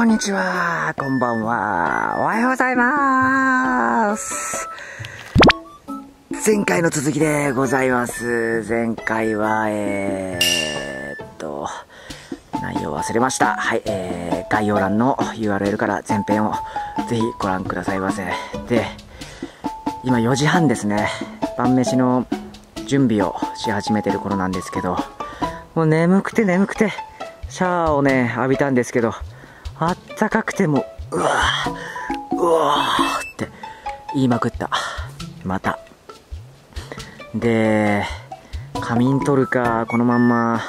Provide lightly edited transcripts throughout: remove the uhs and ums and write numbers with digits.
んにちは、こんばんは、おはようございます。前回の続きでございます。前回は、内容忘れました。はい、概要欄の URL から前編をぜひご覧くださいませ。で、今4時半ですね。晩飯の準備をし始めてる頃なんですけど、もう眠くてシャワーをね浴びたんですけど、あったかくてもうわーって言いまくった。またで、仮眠取るかこのまんま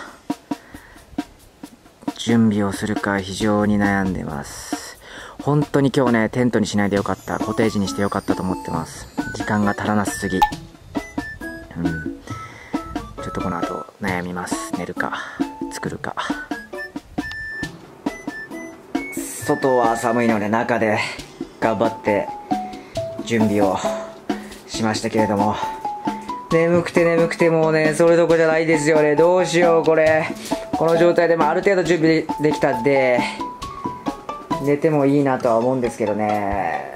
準備をするか非常に悩んでます。本当に今日ねテントにしないでよかった、コテージにしてよかったと思ってます。時間が足らなすぎ。ちょっとこの後悩みます。寝るか作るか。外は寒いので中で頑張って準備をしましたけれども、眠くてもうねそれどころじゃないですよね。どうしようこれ。この状態でもある程度準備できたんで寝てもいいなとは思うんですけどね。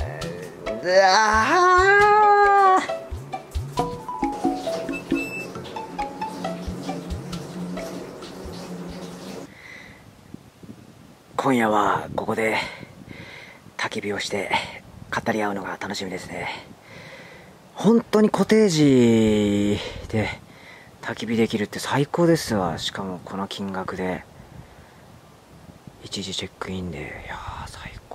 今夜はここで焚き火をして語り合うのが楽しみですね。本当にコテージで焚き火できるって最高ですわ。しかもこの金額で一時チェックインで、いやー最高。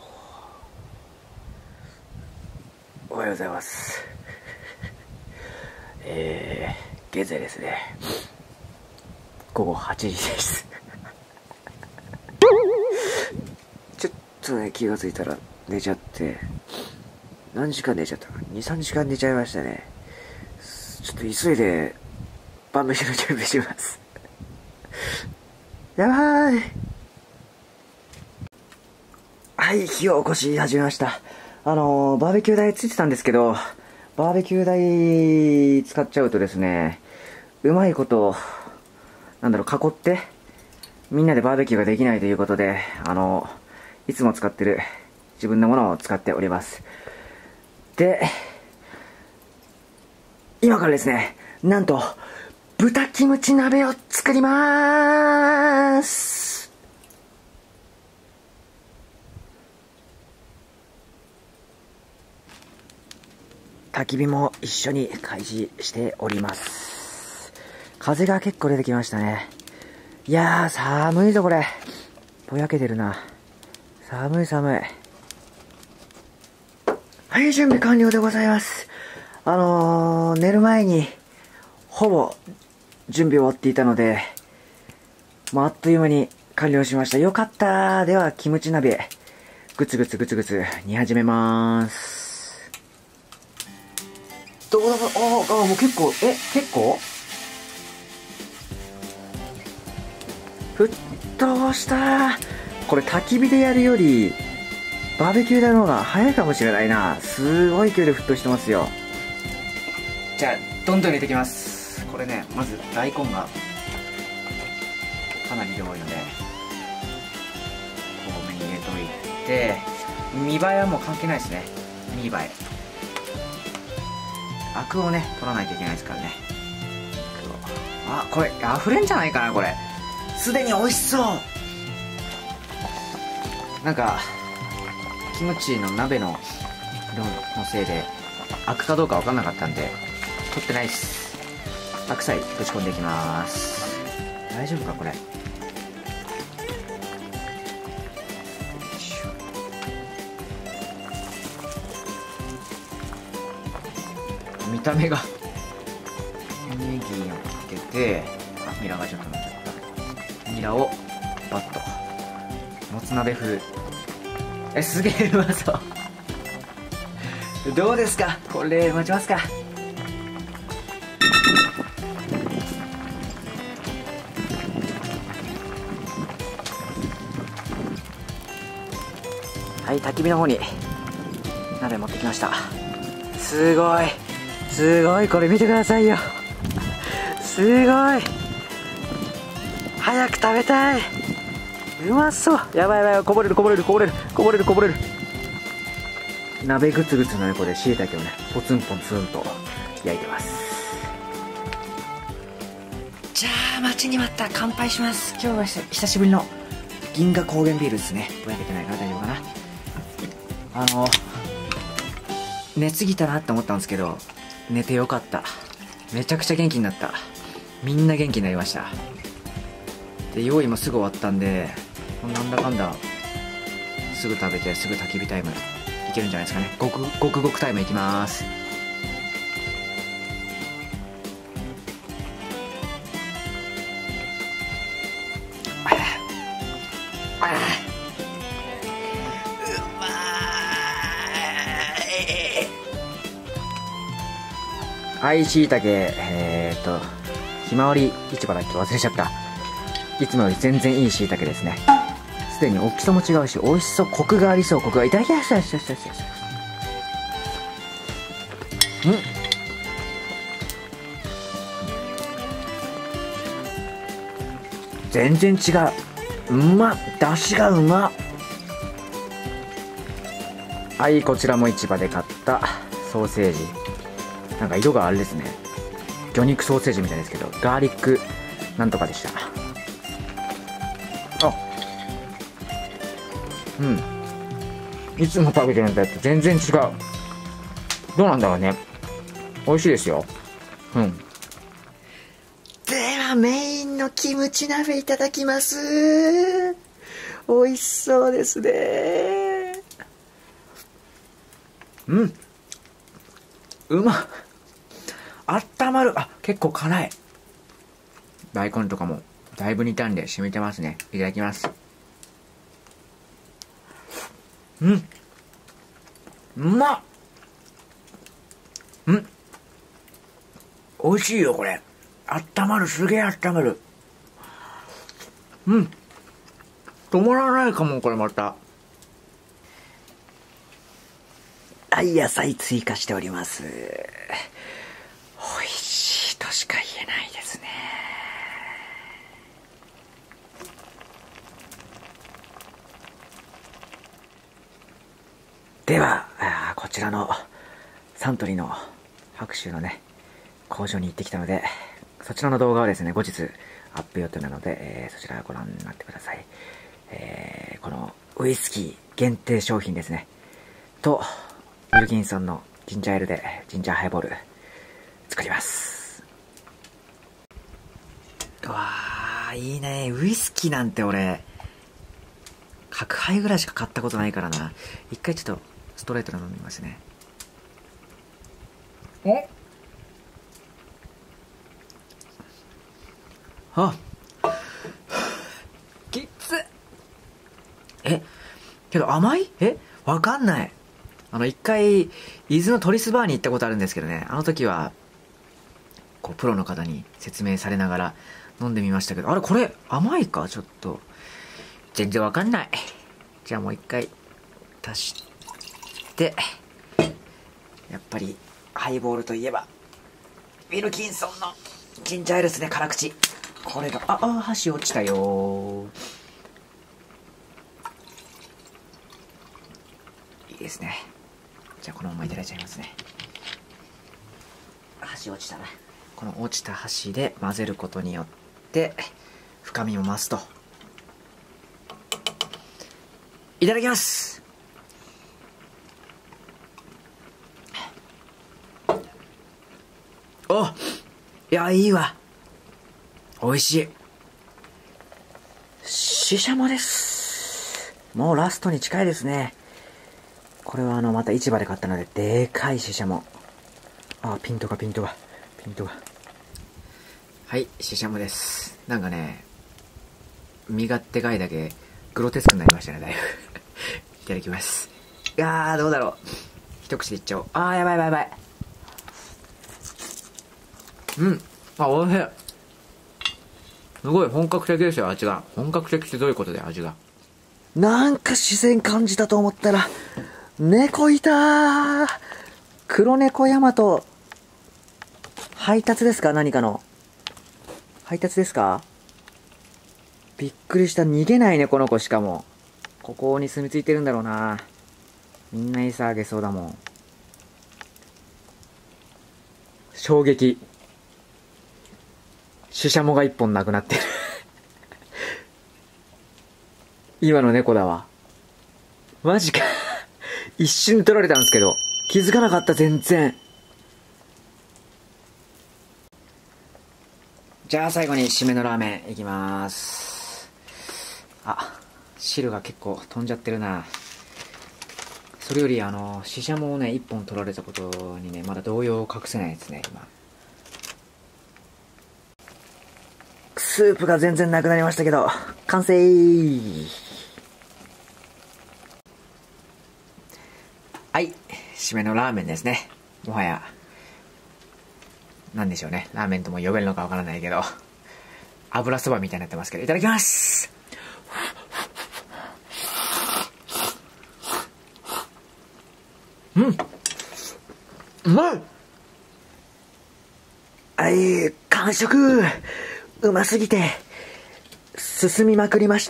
おはようございます。現在ですね午後8時です。ちょっとね気がついたら寝ちゃって、何時間寝ちゃったか 2,3 時間寝ちゃいましたね。ちょっと急いで晩飯の準備します。やばーい。はい、火を起こし始めました。バーベキュー台ついてたんですけど、バーベキュー台使っちゃうとですね、うまいこと囲ってみんなでバーベキューができないということで、いつも使ってる自分のものを使っております。で、今からですね、なんと豚キムチ鍋を作りまーす。焚き火も一緒に開始しております。風が結構出てきましたね。いやー寒いぞこれ。ぼやけてるな。寒い。はい、準備完了でございます。寝る前にほぼ準備終わっていたので、もうあっという間に完了しました。よかった。ではキムチ鍋グツグツ煮始めまーす。どうだもう結構沸騰した。これ焚き火でやるよりバーベキュー台の方が早いかもしれないな。すごい勢いで沸騰してますよ。じゃあどんどん入れていきます。これね、まず大根がかなり量多いので多めに入れといて、見栄えはもう関係ないですね。見栄え、アクをね取らないといけないですからね。これ溢れんじゃないかな。これすでに美味しそう。なんかキムチの鍋の量のせいでアクかどうか分かんなかったんで取ってないっす。白菜ぶち込んでいきます。大丈夫かこれ。見た目がネギをかけて、ニラがちょっと乗っちゃった。ニラをバッともつ鍋風。すげえうまそう。どうですかこれ。待ちますか。はい、焚き火の方に鍋持ってきました。すごいこれ見てくださいよ。すごい早く食べたい。 うまそう。やばいやばい、こぼれるこぼれるこぼれるこぼれるこぼれる。鍋グツグツの横で椎茸をね、ポツンポツンと焼いてます。じゃあ待ちに待った。乾杯します。今日は久しぶりの銀河高原ビールですね。ぼやけてないから大丈夫かな。寝すぎたなって思ったんですけど、寝てよかった。めちゃくちゃ元気になった。みんな元気になりました。で、用意もすぐ終わったんで、なんだかんだすぐ食べてすぐ焚き火タイムいけるんじゃないですかね。ごくごくタイムいきます。はい、しいたけ、ひまわり市場だっけ忘れちゃった。いつもより全然いいしいたけですね。すでに大きさも違うし、美味しそう。コクがありそう。コクが。いただきます。全然違う。うまっ。だしがうまっ。はい、こちらも市場で買ったソーセージ。なんか色があれですね。魚肉ソーセージみたいですけど、ガーリックなんとかでした。あ、うん。いつも食べてるんだって全然違う。どうなんだろうね。美味しいですよ。うん。ではメインのキムチ鍋いただきます。美味しそうですね。うん。うまっ。あったまる。あ、結構辛い。大根とかもだいぶ煮たんで染みてますね。いただきます。うん。うまっ。うん。美味しいよ、これ。あったまる。すげえあったまる。うん。止まらないかも、これまた。はい、野菜追加しております。美味しいとしか言えないですね。では、こちらのサントリーの白州のね、工場に行ってきたので、そちらの動画はですね、後日アップ予定なので、そちらをご覧になってください。このウイスキー限定商品ですね。と、ウィルキンソンのジンジャーエールでジンジャーハイボール作ります。うわー、いいね。ウイスキーなんて俺、角杯ぐらいしか買ったことないからな。一回ちょっとストレートで飲みますね。あ、きつっ。けど甘い？わかんない。一回伊豆のトリスバーに行ったことあるんですけどね、あの時はこうプロの方に説明されながら飲んでみましたけど、あれこれ甘いか？ちょっと全然わかんない。じゃあもう一回足して、やっぱりハイボールといえばウィルキンソンのジンジャーエールですね。辛口。これが箸落ちたよ。いいですね。じゃあこのままいただいちゃいますね。箸落ちたな。この落ちた箸で混ぜることによって深みも増すと。いただきます。いや、いいわ。美味しい。ししゃもです。もうラストに近いですね。これはまた市場で買ったので、でかいししゃも。ピントが。はい、ししゃもです。なんかね、身がでかいだけ、グロテスクになりましたね、だいぶ。いただきます。どうだろう。一口でいっちゃおう。やばい。うん。おいしい。すごい本格的ですよ、味が。本格的ってどういうことだよ、味が。なんか自然感じたと思ったら、猫いたー。黒猫ヤマト。配達ですか？何かの。配達ですか？ びっくりした。逃げないね、この子。しかもここに住み着いてるんだろうな。みんな餌あげそうだもん。衝撃。シシャモが一本なくなってる今の猫だわ。マジか一瞬取られたんですけど気づかなかった。全然。じゃあ最後に締めのラーメンいきます。あ、汁が結構飛んじゃってるな。それよりシシャモをね一本取られたことにねまだ動揺を隠せないですね。今スープが全然なくなりましたけど完成。はい、締めのラーメンですね。もはやなんでしょうね、ラーメンとも呼べるのかわからないけど油そばみたいになってますけど、いただきます。うん、うまい。はい、完食。うますぎて進みまくりました。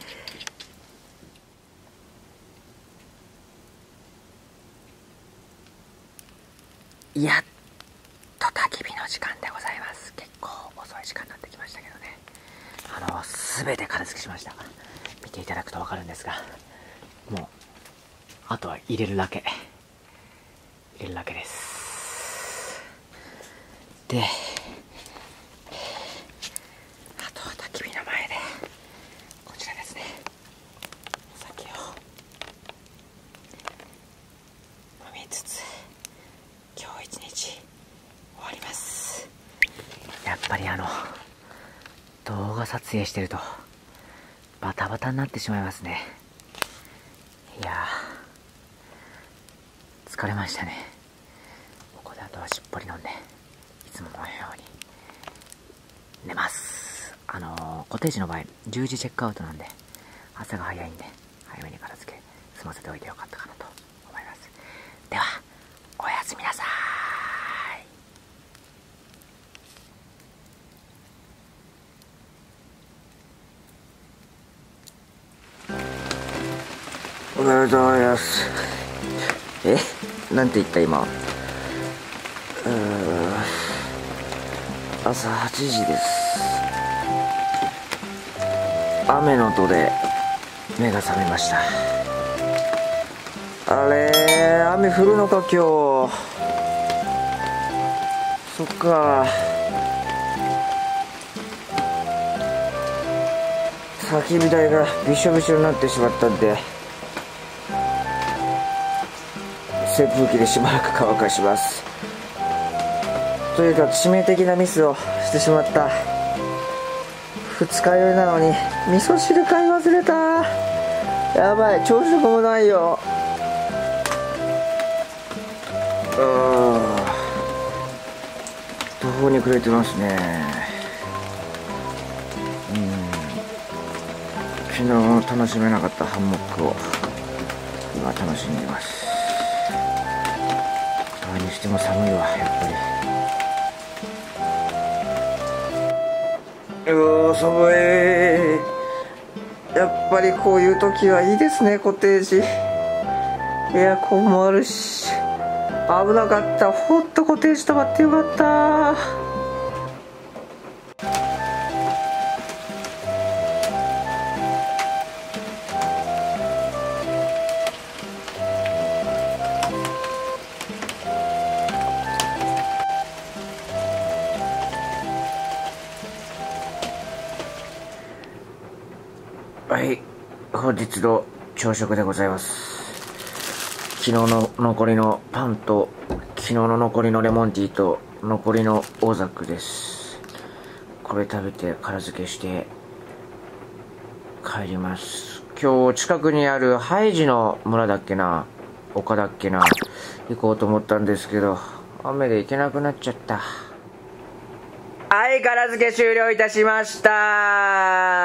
やっと焚き火の時間でございます。結構遅い時間になってきましたけどね。全て片付けしました。見ていただくと分かるんですが、もうあとは入れるだけです。で、あとは焚き火の前でこちらですね、お酒を飲みつつ今日一日終わります。やっぱり動画撮影してるとバタバタになってしまいますね。いやー疲れましたね。ここであとはしっぽり飲んでいつものように寝ます。コテージの場合10時チェックアウトなんで朝が早いんで早めに片付け済ませておいてよかったかなと思います。ではおやすみなさい。おはようございます。なんて言った今。朝8時です。雨の音で目が覚めました。あれ、雨降るのか今日。そっか。焚き火台がびしょびしょになってしまったんで扇風機でしばらく乾かします。というか致命的なミスをしてしまった。二日酔いなのに味噌汁買い忘れた。やばい、朝食もないよ。途方に暮れてますね。昨日楽しめなかったハンモックを今楽しんでます。それにしても寒いわ、やっぱり。寒い。やっぱりこういう時はいいですね、コテージ。エアコンもあるし。危なかった。ほっとコテージ泊まってよかった。はい、本日の朝食でございます。昨日の残りのパンと昨日の残りのレモンティーと残りのオザックです。これ食べて片付けして帰ります。今日近くにあるハイジの村だっけな、丘だっけな、行こうと思ったんですけど雨で行けなくなっちゃった。はい、片付け終了いたしました。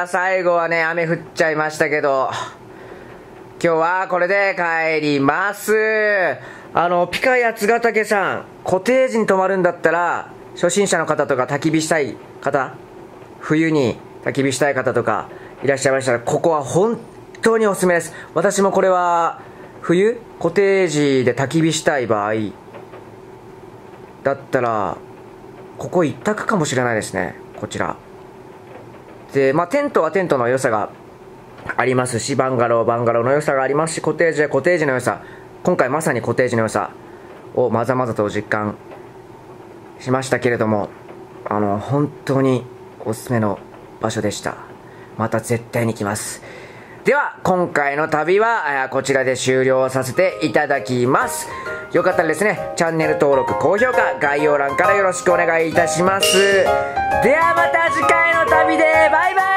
最後はね、雨降っちゃいましたけど、今日はこれで帰ります。ピカ八ヶ岳さん、コテージに泊まるんだったら、初心者の方とか焚き火したい方、冬に焚き火したい方とかいらっしゃいましたら、ここは本当におすすめです。私もこれは冬コテージで焚き火したい場合だったらここ一択かもしれないですね。こちらで、テントはテントの良さがありますし、バンガローバンガローの良さがありますし、コテージはコテージの良さ、今回まさにコテージの良さをまざまざと実感しましたけれども、本当におすすめの場所でした。また絶対に来ます。では今回の旅はこちらで終了させていただきます。よかったらですね、チャンネル登録高評価概要欄からよろしくお願いいたします。ではまた次回の旅でバイバイ。